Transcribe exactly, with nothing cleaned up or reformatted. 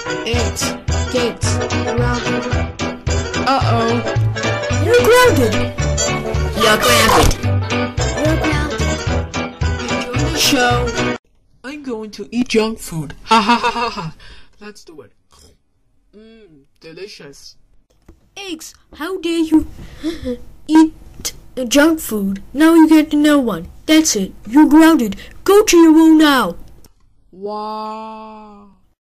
Eggs. Gates. Grounded. Uh-oh. You're grounded. You're grounded. You're grounded. Enjoy the show. I'm going to eat junk food. Ha ha ha ha ha. Let's do it. Mmm, delicious. Eggs, how dare you eat junk food? Now you get no one. That's it. You're grounded. Go to your room now. Wow.